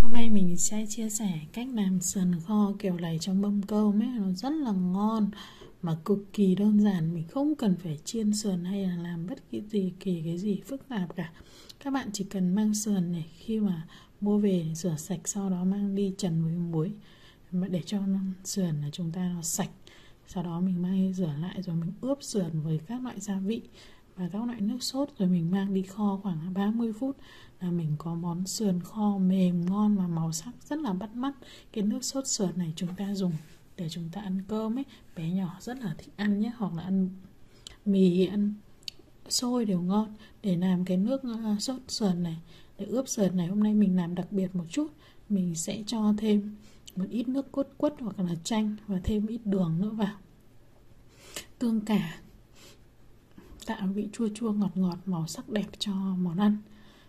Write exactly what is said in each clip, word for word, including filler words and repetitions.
Hôm nay mình sẽ chia sẻ cách làm sườn kho kiểu này trong mâm cơm ấy, nó rất là ngon mà cực kỳ đơn giản. Mình không cần phải chiên sườn hay là làm bất kỳ gì kỳ cái gì phức tạp cả. Các bạn chỉ cần mang sườn này, khi mà mua về rửa sạch, sau đó mang đi trần với muối để cho sườn là chúng ta nó sạch. Sau đó mình mang rửa lại rồi mình ướp sườn với các loại gia vị và các loại nước sốt, rồi mình mang đi kho khoảng ba mươi phút là mình có món sườn kho mềm ngon và màu sắc rất là bắt mắt. Cái nước sốt sườn này chúng ta dùng để chúng ta ăn cơm ấy, bé nhỏ rất là thích ăn nhé, hoặc là ăn mì, ăn xôi đều ngon. Để làm cái nước sốt sườn này, để ướp sườn này, hôm nay mình làm đặc biệt một chút. Mình sẽ cho thêm một ít nước cốt quất hoặc là chanh và thêm ít đường nữa vào, tương cả, tạo vị chua chua ngọt ngọt, màu sắc đẹp cho món ăn.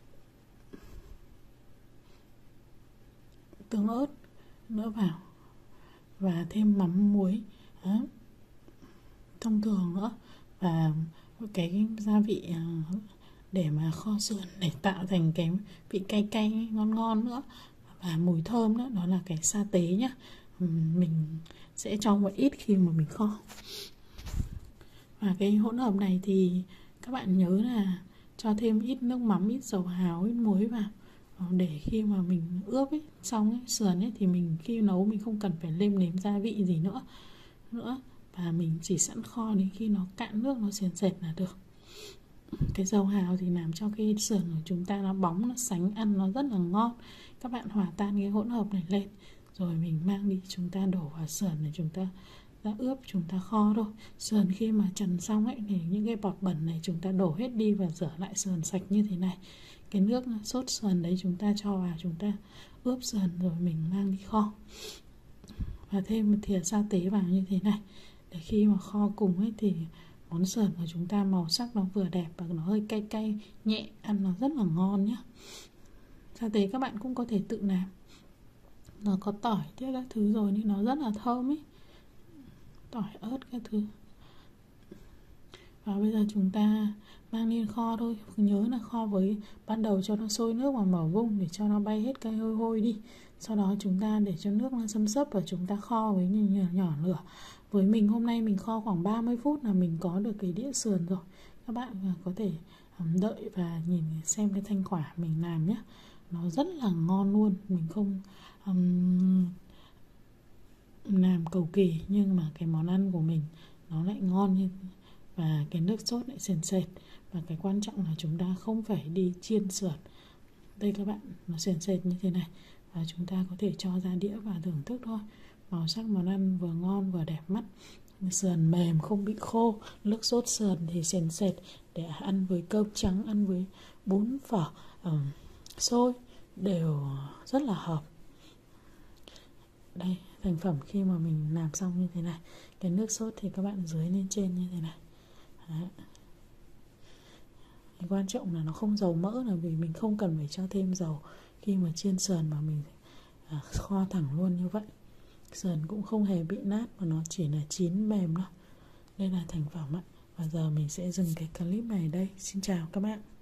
Tương ớt nữa vào và thêm mắm muối đó, thông thường nữa, và cái gia vị để mà kho sườn để tạo thành cái vị cay cay ngon ngon nữa và mùi thơm nữa, đó là cái sa tế nhá. Mình sẽ cho một ít khi mà mình kho. Và cái hỗn hợp này thì các bạn nhớ là cho thêm ít nước mắm, ít dầu hào, ít muối vào, để khi mà mình ướp ấy, xong ấy, sườn ấy, thì mình khi nấu mình không cần phải nêm nếm gia vị gì nữa nữa và mình chỉ sẵn kho đến khi nó cạn nước, nó sền sệt là được. Cái dầu hào thì làm cho cái sườn của chúng ta nó bóng, nó sánh ăn nó rất là ngon. Các bạn hòa tan cái hỗn hợp này lên rồi mình mang đi, chúng ta đổ vào sườn để chúng ta ta ướp, chúng ta kho thôi. Sườn khi mà trần xong ấy thì những cái bọt bẩn này chúng ta đổ hết đi và rửa lại sườn sạch như thế này. Cái nước sốt sườn đấy chúng ta cho vào, chúng ta ướp sườn rồi mình mang đi kho. Và thêm một thìa sa tế vào như thế này, để khi mà kho cùng ấy thì món sườn của chúng ta màu sắc nó vừa đẹp và nó hơi cay cay nhẹ, ăn nó rất là ngon nhé. Sa tế các bạn cũng có thể tự làm, nó có tỏi tiếc các thứ rồi nhưng nó rất là thơm ấy, tỏi ớt các thứ. Và bây giờ chúng ta mang lên kho thôi. Nhớ là kho với ban đầu cho nó sôi nước và mở vung để cho nó bay hết cái hôi hôi đi. Sau đó chúng ta để cho nước nó xâm xấp và chúng ta kho với nhỏ, nhỏ lửa. Với mình hôm nay mình kho khoảng ba mươi phút là mình có được cái đĩa sườn rồi. Các bạn có thể đợi và nhìn xem cái thành quả mình làm nhé. Nó rất là ngon luôn. Mình không um, làm cầu kỳ nhưng mà cái món ăn của mình nó lại ngon như, và cái nước sốt lại sền sệt. Và cái quan trọng là chúng ta không phải đi chiên sườn. Đây các bạn, nó sền sệt như thế này và chúng ta có thể cho ra đĩa và thưởng thức thôi. Màu sắc món ăn vừa ngon vừa đẹp mắt, sườn mềm không bị khô, nước sốt sườn thì sền sệt để ăn với cơm trắng, ăn với bún phở, uh, xôi đều rất là hợp. Đây thành phẩm khi mà mình làm xong như thế này. Cái nước sốt thì các bạn dưới lên trên như thế này. Đấy. Cái quan trọng là nó không dầu mỡ, là vì mình không cần phải cho thêm dầu khi mà chiên sườn, mà mình à, kho thẳng luôn như vậy. Sườn cũng không hề bị nát mà nó chỉ là chín mềm thôi. Đây là thành phẩm ạ. Và giờ mình sẽ dừng cái clip này ở đây. Xin chào các bạn.